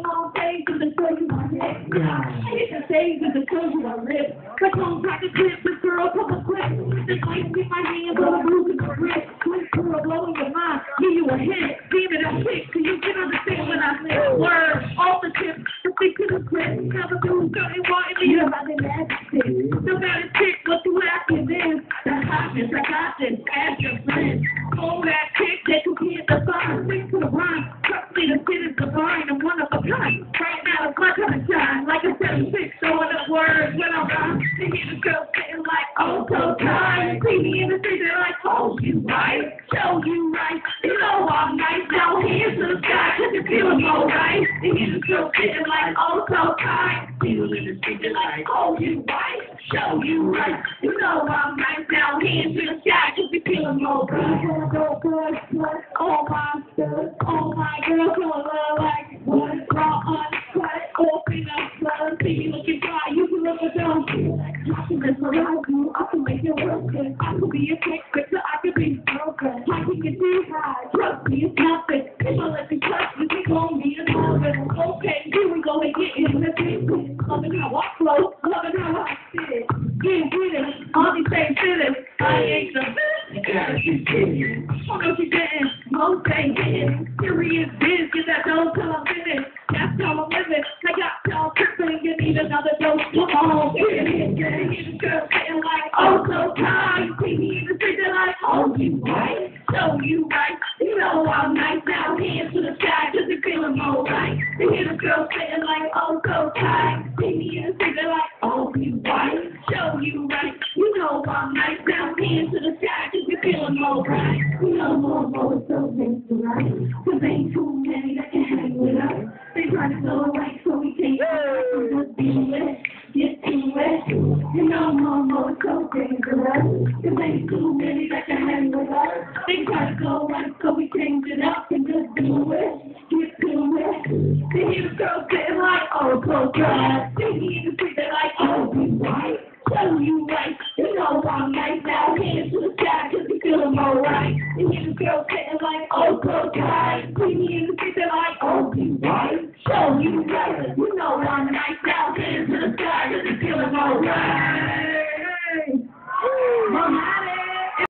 long days to the show you my head. I hit the stage to the show you my lips. The cone pack of clips, the girl come a clip. The light with my hand, blow the blues in the wrist. Quick girl blowing your mind, give you a hint. Beam it up quick so you can understand when I say word. Off the tip, the stick to the grip. Never do something wanting me about the magic. No matter chick, what you asking is. That hotness, I got this, ask your friends. Hold that chick that you can't define. Stick to the rhyme, trust me, the shit is divine. I'm one of a kind. Right now, my time to shine. Like a 7-6, throwing up words when I rhyme. They hear the girl sitting like, oh, so tired. See me in the street, they're like, oh, you right. Show you right. You know I'm nice. Now hands to the sky, cause you're feeling alright. They hear the girl sitting like, oh, so tired. People in the street, they're like, oh, you right. Show you right. You know I'm nice. Now hands to the sky, cause you're feeling alright. Oh, my stuff. Oh, my girl, come on, like, what? Raw, uncut, open up, blood. See me looking dry, you can look at them. I can mesmerize you, I can make it work good. I can be a quick fixer, I can be broken. I can get too high, trust me, it's nothing. People let me trust me, they call me a nothing. Okay, here we go again, let's get it. Loving how I flow, loving how I sit. Getting with it, all these same feelings. I ain't the best, gotta keep kidding. Oh no, she didn't, most ain't getting. Serious biz, get that dose till I'm finished. That's how I'm living. I got y'all tripping, you need another dose. Come on, get it, get it. Hear the girl sitting like, oh, so tired. See me in the street, they're like, oh, you right. Show you right. You know I'm nice now. Hands to the sky, cause you're feeling alright. They hear the girl sitting like, oh, so tired. See me in the street, they're like, oh, you right. Show you right. You know I'm nice now. Hands to the sky, cause you're feeling alright. You know more, so thanks to right. Cause ain't too many that can hang with us. They try to go away so we can't just be lit, get too wet. You know more, so dangerous. Cause ain't too many that can hang with us. They try to go away so we change it up and just do it, get too wet. They hear the girls sitting like, oh, so dry. They hear the street, they're like, oh, you right. Show you right. You know I'm nice now. Hands to the sky cause you feeling alright. They hear the girls sitting like, oh, so dry. See me in the street, they're like, oh, you right. Show you right. You know I'm nice now. Hands